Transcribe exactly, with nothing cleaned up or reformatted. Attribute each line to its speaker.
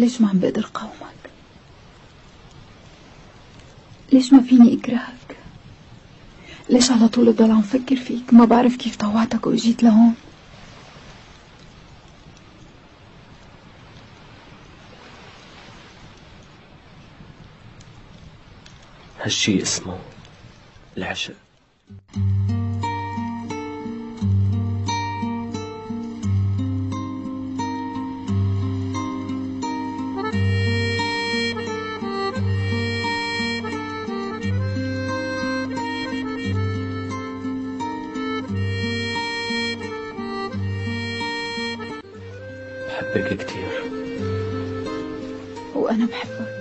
Speaker 1: ليش ما عم بقدر قاومك؟ ليش ما فيني اكرهك؟ ليش على طول بضل عم فكر فيك؟ ما بعرف كيف طوعتك واجيت لهون.
Speaker 2: هالشي اسمه العشق. بحبك كتير.
Speaker 1: وأنا بحبك.